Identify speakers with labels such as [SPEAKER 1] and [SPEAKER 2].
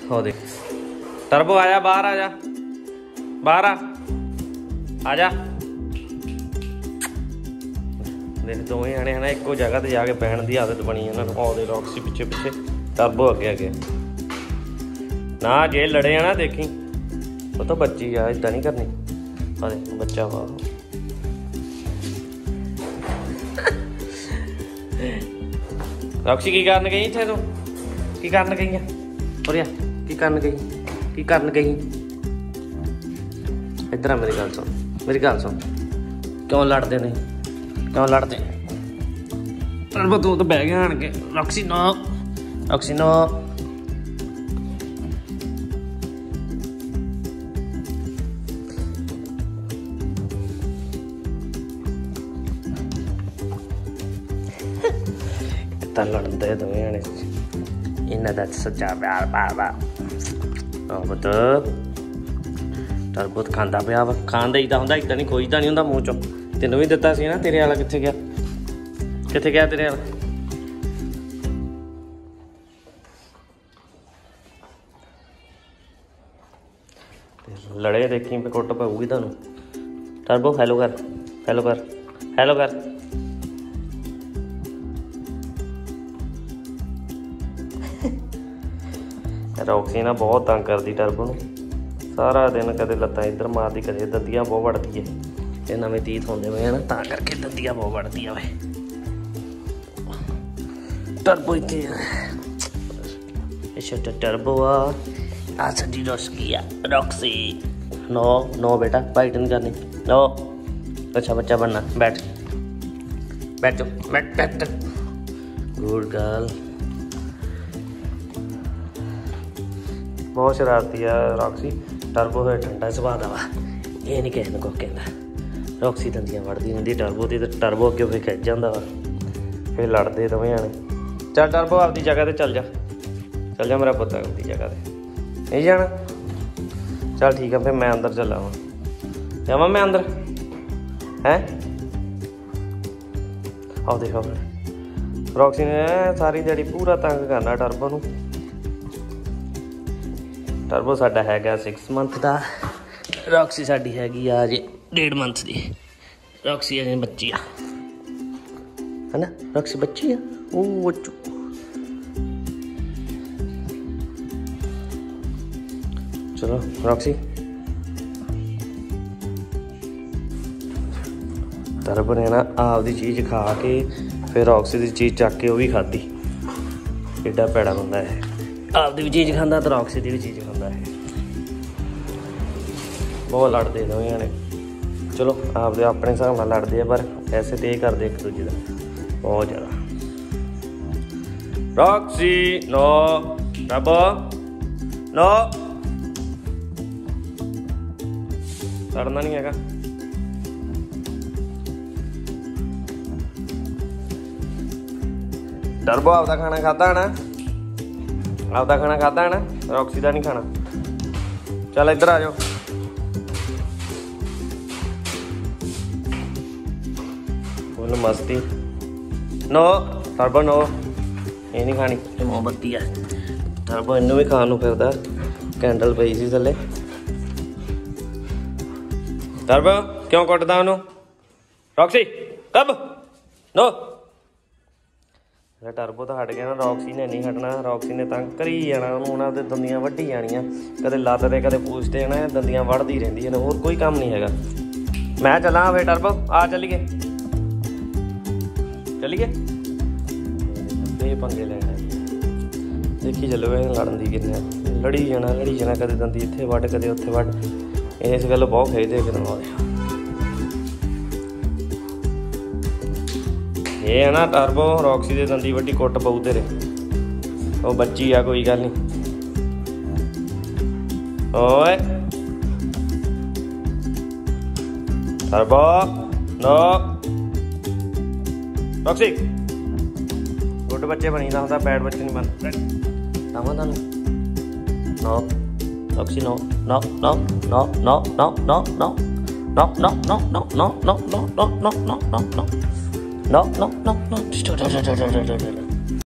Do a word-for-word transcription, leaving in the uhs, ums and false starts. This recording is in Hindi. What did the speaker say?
[SPEAKER 1] हो देख टर्बो आजा बाहर आजा बाहर आ आजा देख दोवें जने है ना एको जगह ते जाके बहन की आदत बनी इन्होंने आउंदे रॉक्सी पिछे पिछे टर्बो अगे अगे ना जे लड़े ना देखी वो तो बच्ची आ इदा नहीं करनी अरे बच्चा वाह रॉक्सी की करन गई इत्थे तू की करन गई है और या की करन गई की करन गई इधर आ मेरी गल सुन मेरी गल सुन क्यों लड़ते ने क्यों लड़ते टर्बो तू तो बह गया आन के रॉक्सी नो रॉक्सी नो कितना लड़ते दोवें जने इन्हां दा सच्चा प्यार बार बार पुत टर्बो खांदा पिया वा खान देईदा हुंदा इदां नहीं खोईदा नहीं हुंदा मूँह चों तेनों भी दिता सी ना तेरे वाला कित्थे गया कित्थे गया तेरे वाला लड़े देखी पे कुट पऊगी तुहानूं टर्बो हैलो कर हैलो कर हैलो कर रॉक्सी ना बहुत तंग करती टर्बो नूं सारा दिन कदे लत्तां इधर मारती कदे दंदियां बहुत वड़ती है ये नवें तीत होंदे वे ना तां करके दंदियां बहुत वड़ती है टर्बो इत्थे अच्छा टर्बो आ आ सच्ची रॉक्सी आ रॉक्सी नो नो बेटा फाइट नहीं करनी नो अच्छा बच्चा बनना बैठ बैठ जाओ बैठ बैठ गुड गर्ल बहुत शरारती है रॉक्सी टर्बो है ठंडा सुभाऽ दा वा ये नहीं किसी को कहता रॉक्सी दंदियां वड़दी रहिंदी टर्बो दी ते टर्बो अगे फिर खिच जांदा वा फिर लड़दे दोवें जने चल टर्बो आपदी जगह ते चल जा चल जा मेरा पुत्त आपदी जगह ते नहीं जाना चल ठीक है फिर मैं अंदर चला वा जावां मैं अंदर हैं आओ देखो रॉक्सी ने सारी दिहाड़ी पूरा तंग करना टर्बो नूं टर्बो साडा हैगा सिक्स मंथ का रॉक्सी साडी हैगी आ जे डेढ़ मंथ की रॉक्सी अजे बच्ची आ है ना रॉक्सी बच्ची आ ओ बच्चू चलो रॉक्सी टर्बो ने ना आपदी चीज़ खा के फिर रॉक्सी की चीज़ चक के वो भी खाधी एडा भैड़ा बंदा है आपदी भी चीज़ खाता तो रॉक्सी की भी चीज़ खाता है बहुत लड़ते दोवें जने चलो आपदे अपने हिसाब नाल लड़ते हैं पर ऐसे तो ये करते एक दूजे का बहुत ज़्यादा रॉक्सी नो टर्बो नो लड़ना नहीं हैगा टर्बो आपदा खाना खाता है ना आपदा खाना खाता है ना रॉक्सी का नहीं खाना चल इधर आ जाओ बोलो मस्ती नो टर्बो नो ये नहीं खानी ये मोमबत्ती है टर्बो इनू भी खान फिरदा कैंडल पई सी थले टर्बो क्यों कुटदा उन्हों रॉक्सी कब नो टर्बो तो हट गया ना रॉक्सी ने नहीं हटना रॉक्सी ने तंग करी जाना उन्होंने दंदियां वड्डी जानियां कदे लत्त ते कदे पूछ ते ना दंदियां वढ़दी रहिंदी ने होर कोई काम नहीं हैगा मैं चला फिर टर्बो आ चलिए चलिए ये पंगे लेने देखी चलो लड़न दी किन्ने लड़ी जाना लड़ी जाना कदे दंदी इत्थे वड्ड कदे उत्थे वड्ड इस गल्ल बहुत खेदे कदम ये है ना टर्बो रॉक्सी दे दंदी वड्डी कुट पऊ तेरे वो बच्ची आ कोई गल नहीं ओए टर्बो नो रॉक्सी गुड बच्चे बनी दा हुंदा बैड बच्चे नहीं बन आवां तानू no Roxy no no no no no no no no no no no no no no no no no no no No, no, no, no.